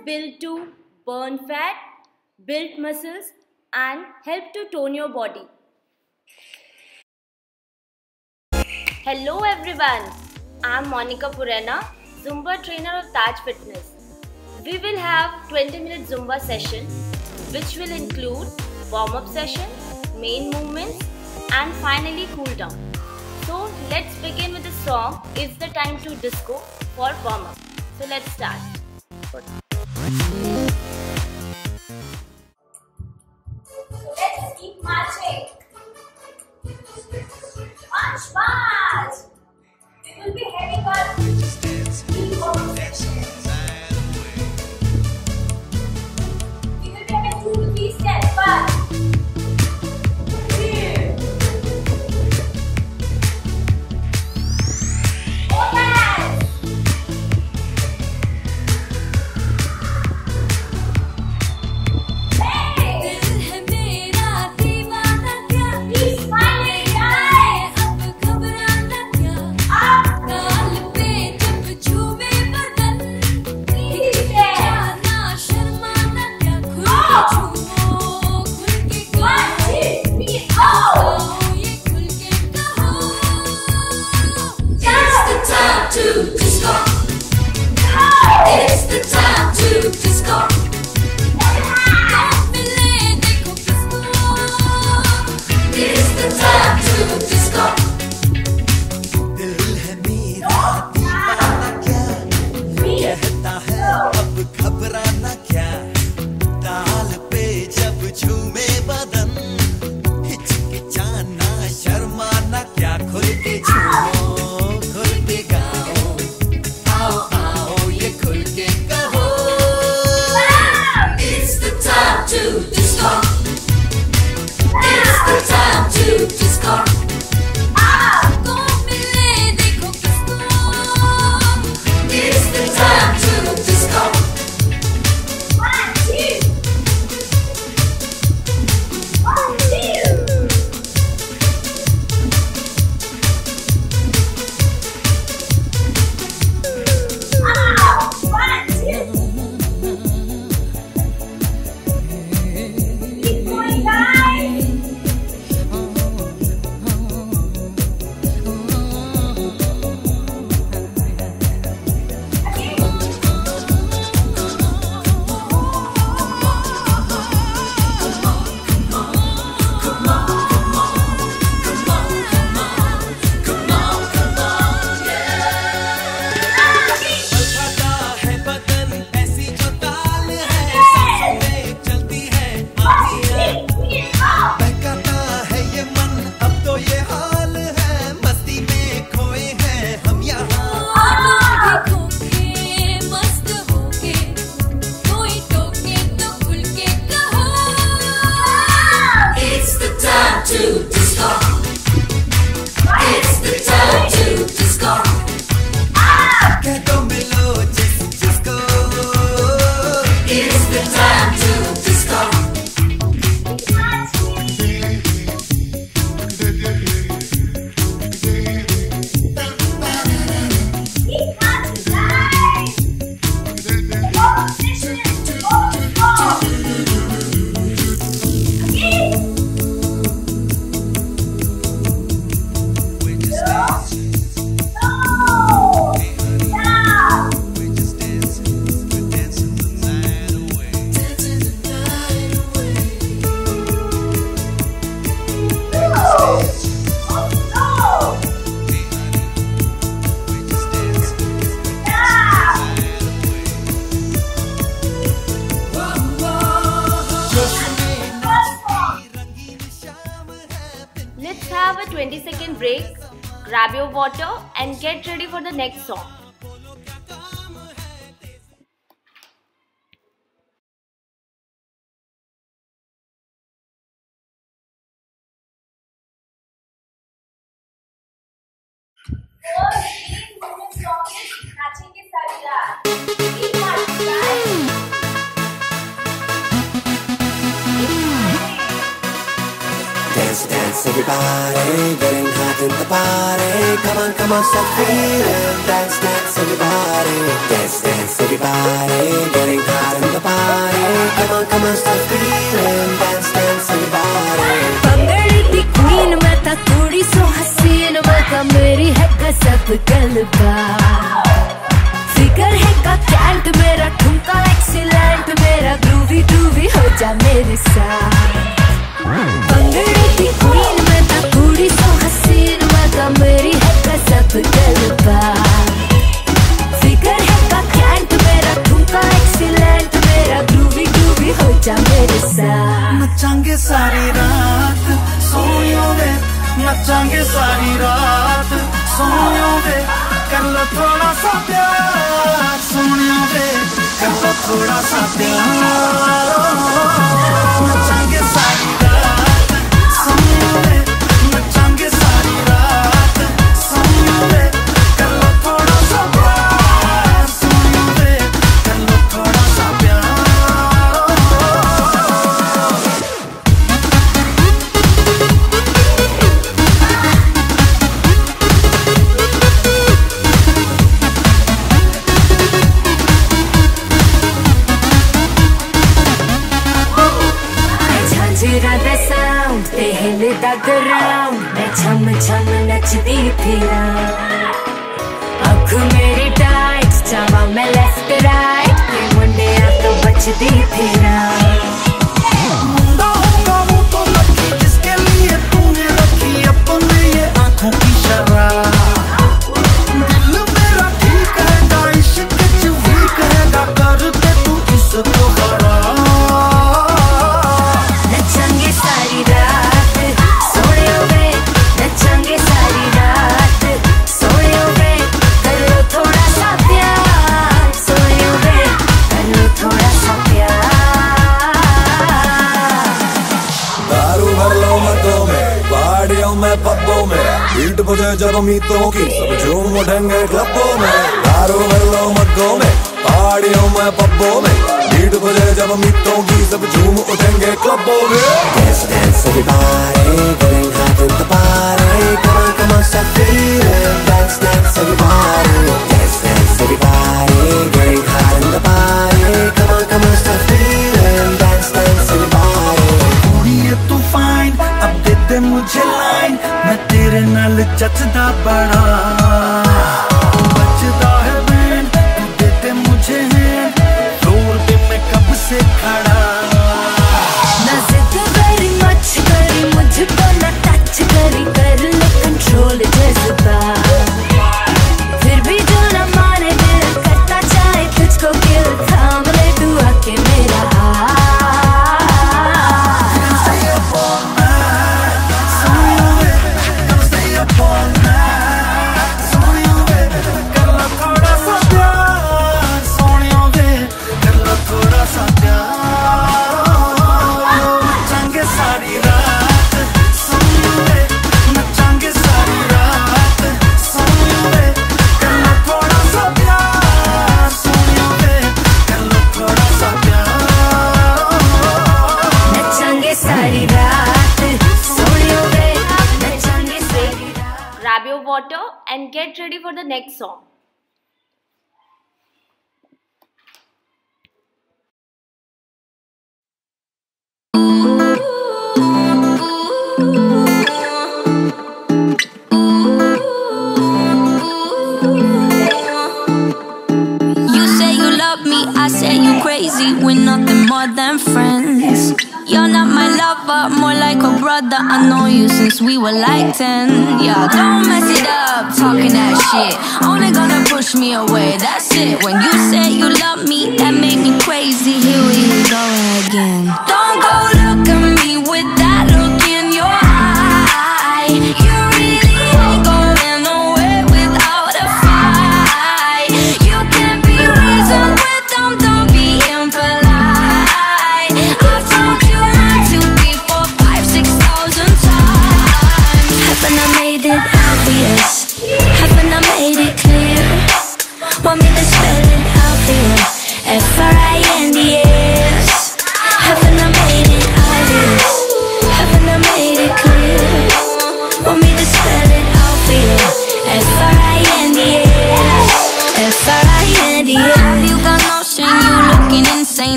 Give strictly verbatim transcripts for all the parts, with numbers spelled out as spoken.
built to burn fat, build muscles, and help to tone your body. Hello everyone, I am Monica Purana, Zumba trainer of Taj Fitness. We will have twenty minute Zumba session which will include warm-up session, main movements and finally cool down. So let's begin with the song It's the Time to Disco for warm-up. So let's start. So let's keep marching. March, march! We will be having our deep warm-up session. We will be having two to three steps. One, two, four hands. Hey! He's smiling, guys. Up. Easy there. Oh. One, two, three, oh. It's the time to disco. Go. It's the time to disco. It's the time to disco. दिल है मेरा दीवाना क्या कहता है अब घबराना क्या ताल पे जब झूमे बदन हिचकिचाना शर्माना क्या खुल के झूमो खुल के गाओ आओ आओ ये खुल के कहो It's the time to disco. It's the time to disco. It's the time to disco. One, two. One, two. Ah, one, two. Keep going, guys. Okay. खाता है बदन ऐसी जो ताल है सांसों में चलती है आंधियां बहकाता है ये मन अब तो ये हाल है मस्ती में खोए हैं हम यहाँ It's the time to disco. It's the time to disco. कह दो मिलो जिस जिसको It's the time to disco. we just dance we just dance we're dancing the night away Dancing the night away. hey honey we just dance we're dancing the night away जोश में नाचती रंगीन शाम है Let's have a twenty second break. Grab your water and get ready for the next song. dance dance dance, everybody, getting hot in the party. Come on, come on, start feeling. Dance, dance, everybody, dance, dance, everybody, getting hot in the party. Come on, come on, start feeling. Dance, dance, everybody. Bangadi di queen, मैं था थोड़ी सो हसीन, मगर मेरी है गजब गलबा. Figure है का कैंट, मेरा ठुमका एक्सीलेंट, मेरा ग्रूवी ग्रूवी हो जा मेरे साथ. बंगड़ी की क्वीन, मैं था थोड़ी सो हसीन, मगर मेरी है गजब गलबा. फिगर है का कैंट, मेरा ठुमका एक्सीलेंट, मेरा ग्रूवी ग्रूवी हो जा मेरे साथ. नचांगे सारी रात, सोनियो वे, नचांगे सारी रात, सोनियो वे, कर लो थोड़ा सा प्यार, सोनियो वे, कर लो थोड़ा सा प्यार. नचांगे सारी रात, सोनियो वे, नचांगे सारी रात, सोनियो वे, कर लो थोड़ा सा प्यार, सोनियो वे, कर लो थोड़ा सा प्यार. the sound, they hit the ground. मैं छम छम नचती फिरा. आँख मेरी टाइट, चावा मैं लेफ्ट राइट. ये मुंडे आ तो बचती फिरा. मुंडा होगा वो तो लकी, जिसके लिए तूने रखी अपने ये आँखों की शराब. दिल मेरा ठीक है, इश्क च वीक है, कर दे तू इसको खराब. नचेंगे सारी रात, सोने वे, नचेंगे सारी रात, सोने वे, कर लो थोड़ा सा प्यार, सोने वे, कर लो थोड़ा सा प्यार. दारू भर लो मर्दों में, पहाड़ियों में पब्बों में, बीट बजे जब मीतों की, सब झूम उठेंगे क्लबों में. दारू भर लो मर्दों में, पहाड़ियों में पब्बों में, बीट बजे जब मीतों की, सब झूम उठेंगे क्लबों में. Dance, dance, everybody, getting hot in the party. Come on, come on, start feeling. Dance, dance, everybody. Dance, dance, everybody, getting hot in the party. Come on, come on, start feeling. Dance, dance, everybody. कुड़िए तू fine, अब दे दे मुझे line. मैं तेरे नाल जचदा बड़ा. बचदा है band, तू दे दे मुझे hand. फ्लोर पे मैं कब से खड़ा. ना जिद very much करी, मुझको ना टच करी, कर ले कंट्रोल जज्बा. फिर भी जो ना माने दिल करता चाहे तुझको किल, थाम ले तू आके मेरा हाथ. Stay up all night, सोनियो वे, come stay up all night, सोनियो वे, कर लो थोड़ा सा प्यार, सोनियो वे, कर लो थोड़ा सा प्यार. नचांगे सारी रात, सोनियो वे, नचांगे सारी रात, सोनियो वे, कर लो थोड़ा सा प्यार, सोनियो वे, कर लो थोड़ा सा प्यार. नचेंगे सारी रात, सोने वे, नचेंगे सारी रात. Grab your water and get ready for the next song. You say you love me, I say you crazy. We're nothing more than friends. You're not my lover, more like a brother. I know you since we were like ten. Yeah, don't mess it up, talking that shit. Only gonna push me away, that's it. When you say you love me, that made me crazy. Here we go again. Don't go look at me with that look in your eye. You really ain't going nowhere without a fight. You can't be reasoned with them, don't be impolite. I've told you not to be for five, six thousand times. Haven't I made it obvious? Haven't I made it clear? Want me to spell it out for you? F R I N D S. Haven't I made it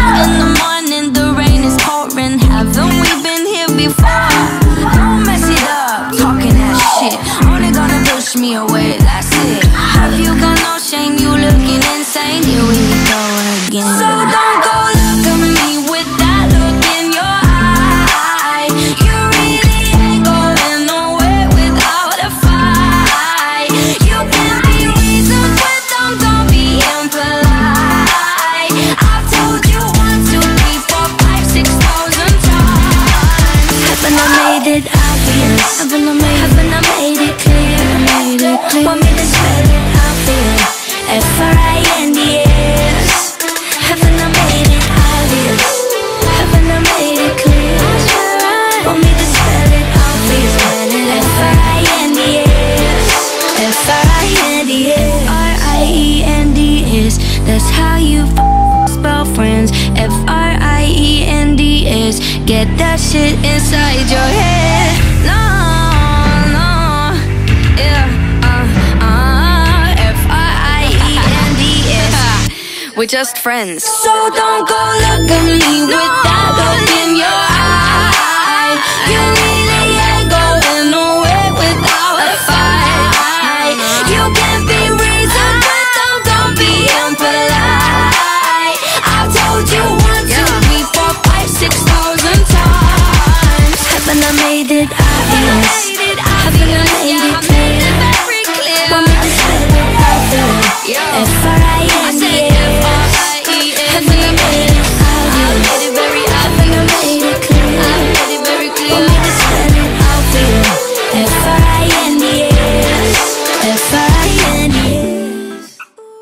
In the morning, the rain is pouring. Haven't we been here before? Don't mess it up, talking that shit. Only gonna push me away, that's it. Have you got no shame? You looking insane. Here we go again. So don't go look at me with that look in your eye. You really ain't going nowhere without a fight. You can be reasoned with them, don't be impolite. I've told you one, two, three, four, five, six thousand times. Haven't I made it obvious? Haven't I made, haven't I made it clear? Made it clear. Want me to spell it out there? F R I N D S. Haven't I made it obvious? Haven't I made it clear? Want me to spell it out there? F R I N D S. F R I N D S. R I E N D S. That's how you f spell friends. F R I E N D S. Get that shit inside your head. No, no, yeah, uh, uh, F R I E N D S. We're just friends. So don't go look at me with that look in your eye. You really ain't going nowhere without a fight. You can be reasoned with them, don't be impolite. I've told you one, two, three, four, five, six thousand times. Haven't I made it obvious? Haven't I made it clear? Want me to spell it out there? F R I N D S. Haven't I made it obvious? Haven't I made it clear? Want me to spell it out there? F R I N D S. F R I N D S.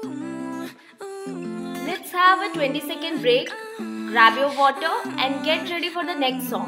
Let's have a twenty second break, grab your water and get ready for the next song.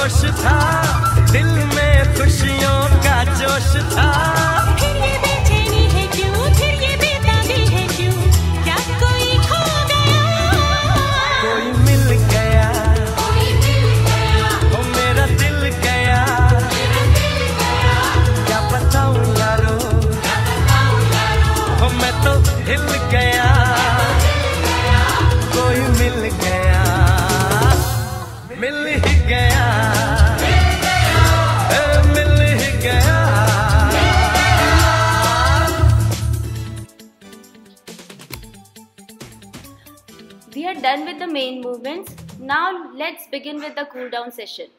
होश था, दिल में खुशियों का जोश था। फिर ये बेचैनी है क्यों, फिर ये बेताबी है क्यों, क्या कोई खो गया? कोई मिल गया, कोई मिल गया, ओ मेरा दिल गया, मेरा दिल गया। क्या बताऊं यारो, क्या बताऊं यारो, ओ मैं तो हिल गया, हिल गया। कोई मिल गया, मिल ही गया, मिल ही गया। We are done with the main movements. Now let's begin with the cool down session.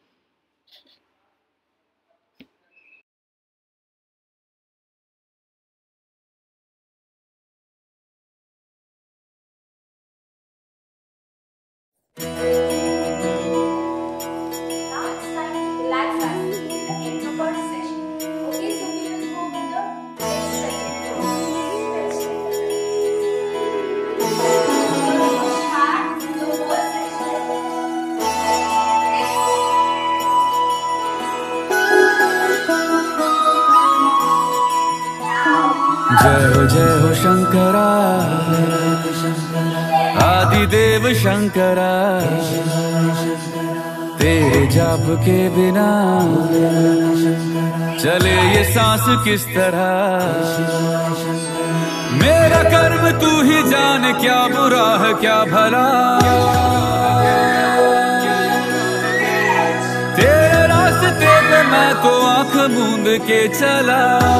Now it's time to relax ourselves in the end of our session. Okay, so we will go with the leg stretching. Let's stretch the legs. Push hard the whole session. जय हो जय हो शंकरा, आदिदेव शंकरा। तेरे जाप के बिना चले ये सांस किस तरह। मेरा कर्म तू ही जाने, क्या बुरा है क्या भला। तेरे रास्ते पे मैं तो आंख मूंद के चला।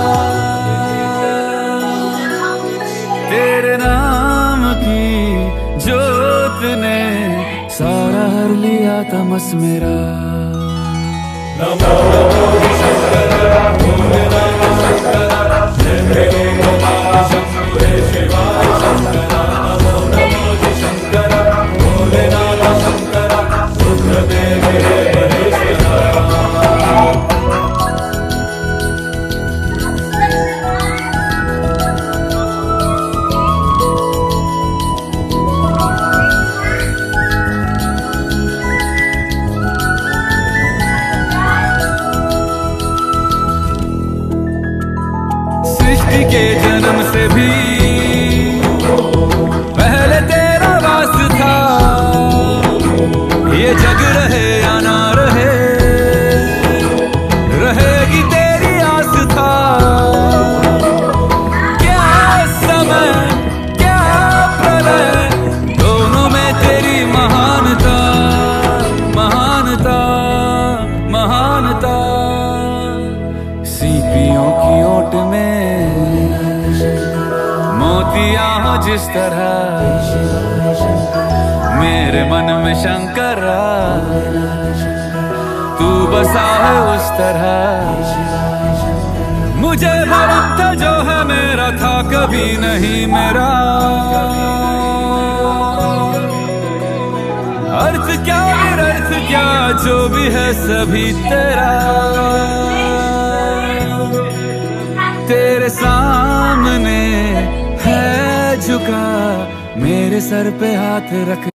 तेरे नाम की जोत ने सारा हर लिया तमस मेरा। नमो नमो शंकरा, भोले नमो शंकरा, जय नमो शंभुवे शिवाय शंकरा। नमो नमो शंकरा, भोले नमो शंकरा, रुद्रदेव महेश्वरा। सृष्टि के जन्म से भी पहले तेरा वास था। ये जग रहे या ना रहे, रहेगी तेरी आस था। क्या समय क्या प्रलय, दोनों में तेरी महानता, महानता, महानता। सीपियों की ओट में मोतियां हो जिस तरह, मेरे मन में शंकरा तू बसा है उस तरह। मुझे भरम था जो है मेरा था कभी नहीं मेरा। अर्थ क्या निरर्थ क्या जो भी है सभी तेरा। तेरे सामने है झुका, मेरे सर पे हाथ रख।